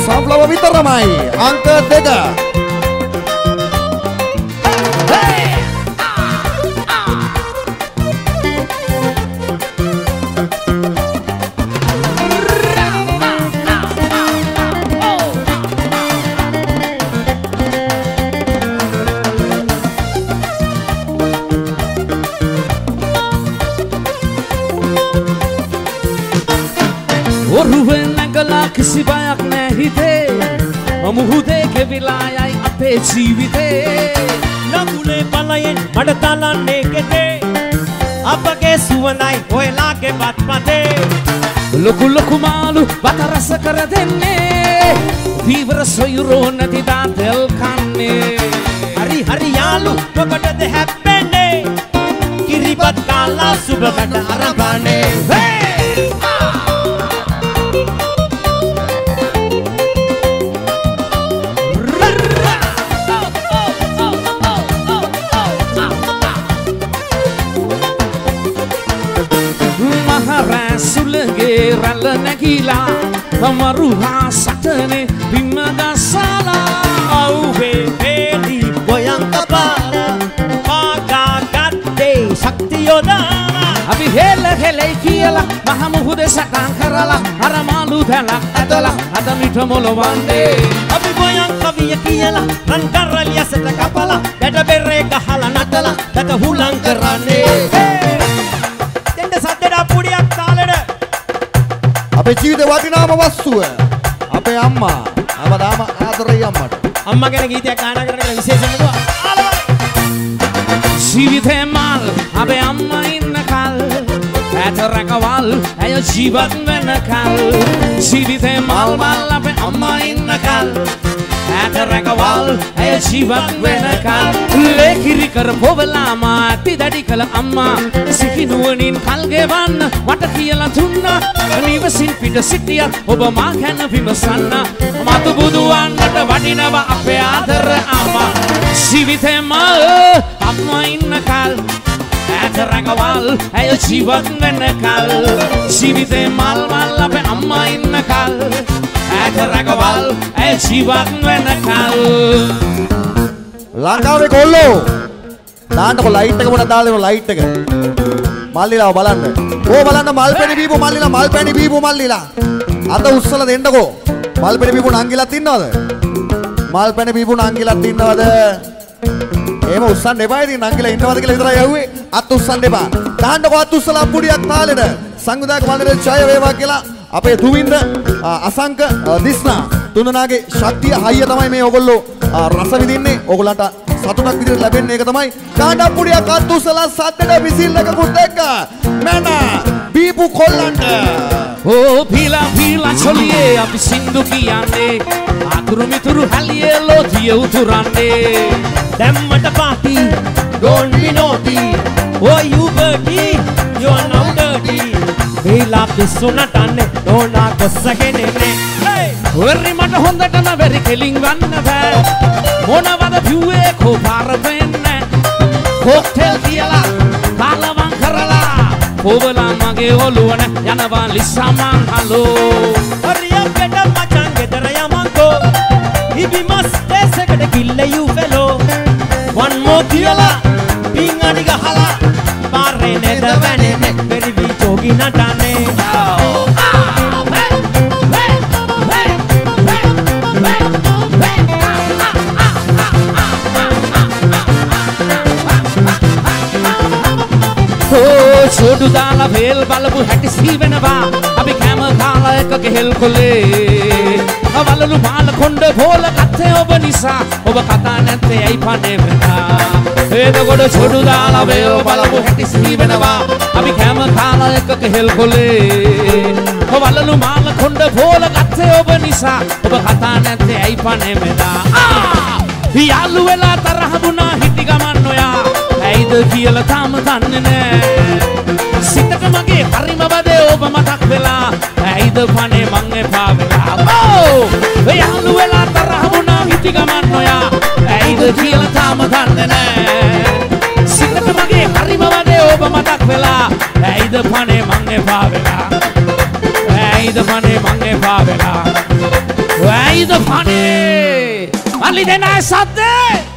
sunflower විතරමයි. අංක 2. किसी बायक नहीं हिते मुहुदे के विलाय अपे जीविते नकुले पलायन मडतालने केते අපගේ සුවඳයි ඔයලාගේ බත් පතේ ලොකු ලොකු මාළු බත රස කර දෙන්නේ වීවර සොයුරෝ නැති දාතෙල් කන්නේ හරි හරි යාළු මොකටද හැප්පෙන්නේ කිරිබත් කාලා සුබකට අරබන්නේ ralla nagila amaruha satane bimada sala auve peli goyang kapala paga gatte shaktiyoda abi hela hela kiyala mahamuhude sakan karala aramalu thala adala adamita molowande abi goyang kaviya kiyala ran karaliya seta kapala dada berre gahala natala dada hulang karane tende saddeda pudiyak taleda අපේ ජීවිතේ වටිනාම වස්තුව අපේ අම්මා හැමදාම ආදරේ අම්මට අම්මා ගැන ගීතයක් ගාන කරගෙන විශේෂම ජීවිතේ මල් අපේ අම්මා ඉන්න කල් ඇත රකවල් ඇය ජීවත් වෙන කල් ජීවිතේ මල් මල් අපේ අම්මා ඉන්න කල් ඇත රකවල් ඇය ජීවත් වෙන කල් ලේකිරි කර පොවලා මාති දඩි කළ අම්මා සිහිනුවණින් කල් ගෙවන්න මට කියලා දුන්නා නිවසින් පිට සිටියත් ඔබ මා ගැන විමසන්න මතු බුදුවන්නට වටිනවා අපේ ආදර අම්මා ජීවිතේ මල් අම්මා ඉන්න කල් ඇත රකවල් ඇය ජීවත් වෙන කල් ජීවිතේ මල් මල් අපේ අම්මා ඉන්න කල් ඇත රකවල් ඇය ජීවත් වෙන කල් ලංකාවේ කොල්ලෝ දාන්නකො ලයිට් එක පොඩක් දාලා දෙන්න ලයිට් එක මල්ලිලා බලන්න බලන්න මල් පැණි බීපු මල්ලිලා මල් පැණි බීපු මල්ලිලා අත උස්සලා දෙන්නකෝ මල් පැණි බීපු නංගිලත් ඉන්නවද මල් පැණි බීපු නංගිලත් ඉන්නවද එහෙම උස්සන්න එපා ඉතින් නංගිලා ඉන්නවද කියලා විතරයි ඇහුවේ අත උස්සන්න එපා දාන්නකෝ අත උස්සලා පුඩියක් තාලෙට සංවිධායක මණ්ඩලයේ ජය වේවා කියලා අපේ තුවින්ද අසංක දිස්නා තුන්දෙනාගේ ශක්තිය හයිය තමයි මේ ඕගොල්ලෝ රස විඳින්නේ ඕගොල්ලන්ට සතුටක් විදිහට ලැබෙන්නේ ඒක තමයි කාණ්ඩ පුඩියක් අත් උස්සලා සද්දට විසිල් එකකුත් එක්ක මන බීපු කොල්ලන්ට ඕ පීලා පීලා චොලියේ අපි සින්දු කියන්නේ අතුරු මිතුරු හලියේ ලෝතිය උතුරන්නේ දැම්මට party don't be naughty oh you birdie you are now dirty පීලා පිස්සු නටන්නේ ඕනා කොස්සගෙන නේ වෙරි මට හොඳටම වෙරි කෙලින් වන්න බෑ මොනවද පිව්වේ කෝ පාර වෙන්නේ කොක්ටේල් කියලා කාලවම් කරලා පොවලා මගේ ඔළුවන යනවා ලිස්සමන් හලෝ හරියක් බෙඩ මචං ගෙදර යමන්කෝ ඉබි මස් දෙසකට කිල්ල යු ෆෙලෝ one more කියලා පින් අඩි ගහලා පාරේ නේද වැන්නේ වෙරි වී චෝගි නටන්නේ සෝඩු දාලා වේල් බලපු හැටි සීවෙනවා අපි කැම කාලා එක ගෙහෙල් කොලේ අවලලු මාල කොණ්ඩ බෝල කත්තේ ඔබ නිසා ඔබ කතා නැත්තේ ඇයි පණේ වෙනා එතකොට සෝඩු දාලා වේල් බලපු හැටි සීවෙනවා අපි කැම කාලා එක ගෙහෙල් කොලේ අවලලු මාල කොණ්ඩ බෝල කත්තේ ඔබ නිසා ඔබ කතා නැත්තේ ඇයි පණේ වෙනා යාළු වෙලා තරහ වුණා හිටි ගමන් ඔයා ඇයිද කියලා තාම දන්නේ නෑ සිතට මගේ හරිම බදේ ඔබ මතක් වෙලා ඇයිද පනේ මං එපා වෙලා යාළු වෙලා තරහ වුණා හිටි ගමන් ඔයා ඇයිද කියලා තාම දන්නේ නෑ සිතට මගේ හරිම බදේ ඔබ මතක් වෙලා ඇයිද පනේ මං එපා වෙලා ඇයිද පනේ මං එපා වෙලා ඇයිද පනේ මල්ලි දෙන සද්දේ